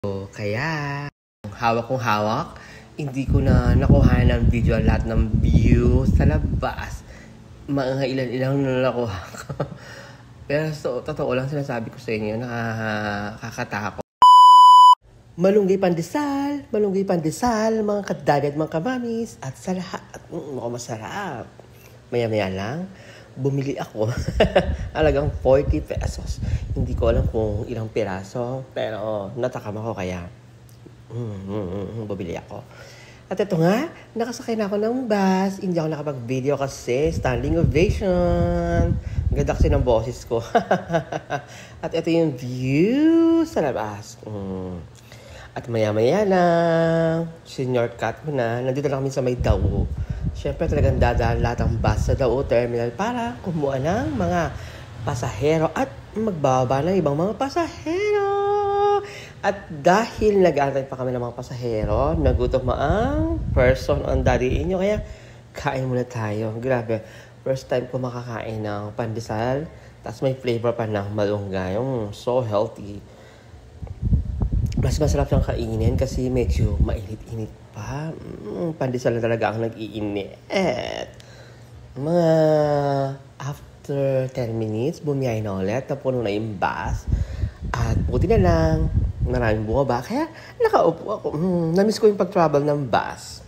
Kaya, hawak kong hawak, hindi ko na nakuha ng video lahat ng views sa labas. Mga ilan-ilang na nakuha ko. Pero totoo lang sinasabi ko sa inyo, nakakatakot. Malunggay pandesal, mga kadaddy at mga kamamis, at sa lahat, masarap. Maya-maya lang, bumili ako. Alagang 40 pesos. Hindi ko alam kung ilang piraso, pero natakam ako kaya bumili ako. At ito nga, nakasakay na ako ng bus. Hindi ako nakapag-video kasi standing ovation. Ganda kasi ng boses ko. At ito yung view sa labas. At maya-maya lang, senior cut mo na, nandito na kami sa may Dao. Siyempre talagang dadaan lahat ng bus sa Dao Terminal para kumuha ng mga pasahero at magbaba ng ibang mga pasahero. At dahil nag-aantay pa kami ng mga pasahero, nagutom ang person on daddy inyo, kaya kain muna tayo. Grabe, first time ko makakain ng pandesal, tapos may flavor pa ng malunggay. So healthy. Mas masarap siyang kainin kasi medyo mainit-init pa. Pandesal na talaga ang nag-iinit. Mga after 10 minutes, bumiyay na ulit. Napuno na yung bus. At buti na lang, maraming bumaba. Kaya nakaupo ako. Namiss ko yung pag-travel ng bus.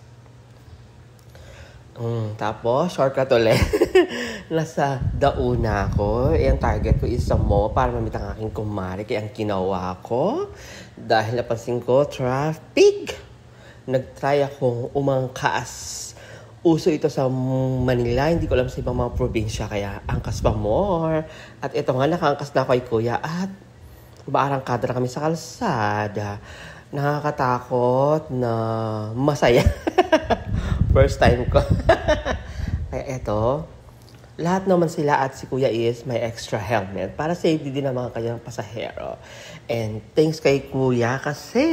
Tapos, shortcut ulit. Nasa Dao na ako. Ang target ko is sa mall para mamit ang aking kumari. Kaya ang ginawa ko, dahil napansin ko, traffic. Nag-try akong umangkas. Uso ito sa Manila. Hindi ko alam sa ibang mga probinsya. Kaya angkas pa more. At ito nga, nakaangkas na ako kay Kuya. At baarangkada na kami sa kalsada. Nakakatakot na masaya. First time ko. Kaya eto, lahat naman sila at si Kuya is may extra helmet para safety din ng mga kanyang pasahero. And thanks kay Kuya kasi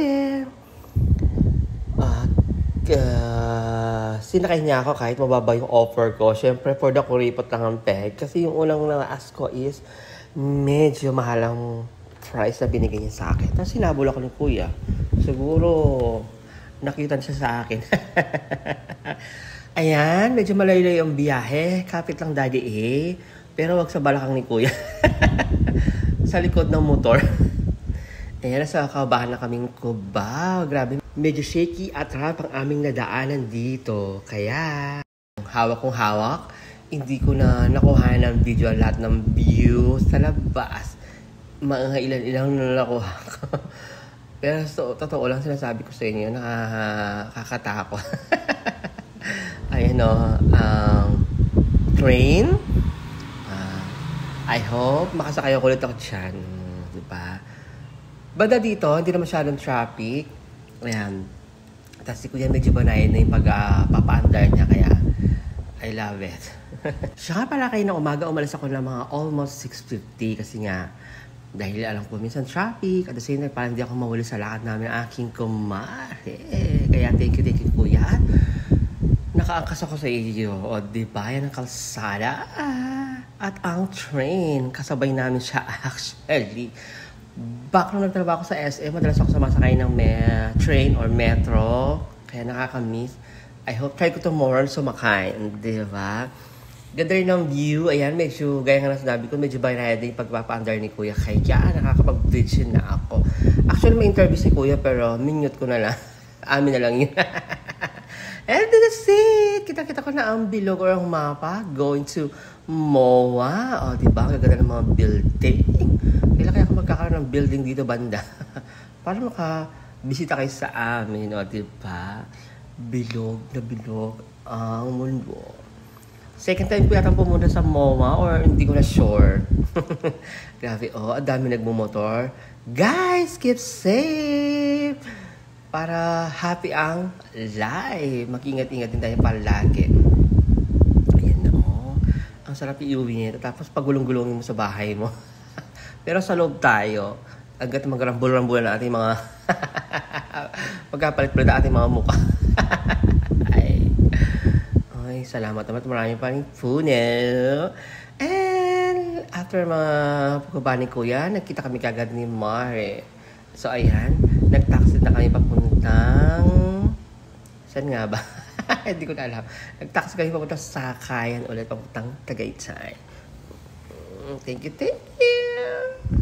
sinakay niya ako kahit mababa yung offer ko. Siyempre, for the kuripot lang ang peg. Kasi yung unang na-ask ko is medyo mahalang price na binigay niya sa akin. Tapos sinabol ako ni Kuya. Siguro, nakita siya sa akin. Ayan, medyo malayo yung biyahe. Kapit lang daddy pero wag sa balakang ni Kuya. Sa likod ng motor. Ayan, nasa kabahan na kaming Cubao. Grabe, medyo shaky at harap ang aming nadaanan dito. Kaya, hawak kong hawak, hindi ko na nakuha ng video lahat ng views sa labas. Mga ilan-ilang na nakuha ko. Pero totoo lang sinasabi ko sa inyo, nakakatakot. Ayan train. I hope makasakay ako ulit ako dyan. Diba? Banda dito, hindi na masyadong traffic. Ayan. Tapos si Kuya medyo banayin na yung pagpapaandar niya. Kaya, I love it. Siya pala kayo ng umaga, umalis ako ng mga almost 6:50 kasi nga, dahil alam ko minsan traffic, at the same time, parang hindi ako mawali sa lakad namin ang aking kumare. Kaya thank you Kuya. At nakaangkas ako sa iyo. O diba, yan ang kalsada. At ang train, kasabay namin siya actually. Back nung nagtrabaho ko sa SM, madalas ako sumasakay ng train or metro. Kaya nakakamiss. I hope try ko tomorrow sumakay. Diba? Ganda rin ng view. Ayan, medyo, gaya nga nasabi ko, medyo banayad din pagpapa-under ni Kuya. Kaya nakakapag-bridge na ako. Actually, may interview si Kuya, pero minute ko na lang. Amin na lang yun. And that's it. Kita-kita ko na ang bilog or ang mapa going to MOA. O, diba? Gaganda ng mga building. Kailan kaya ako magkakaroon ng building dito banda? Para makabisita kayo sa amin. O, diba? Bilog na bilog ang mundo. Second time ko yata pumunta sa MOA or hindi ko na sure. Grabe, ang dami nagmumotor. Guys, keep safe! Para happy ang life. Mag-ingat-ingat din tayo palagi. Ayan na, ang sarap iuwi nito. Tapos pagulong-gulongin mo sa bahay mo. Pero sa loob tayo, agad magrambul-rambulan na ating mga magkapalit-palit na ating mga mukha. Ay, salamat naman. Maraming pa rin puno. And after mga pagkaba ni Kuya, nagkita kami kagad ni Mare. So, ayan. Saan nga ba? Hindi ko na alam. Nag-taxi kami papunta sa Sakayan ulit, papuntang Tagaytay. Thank you, thank you.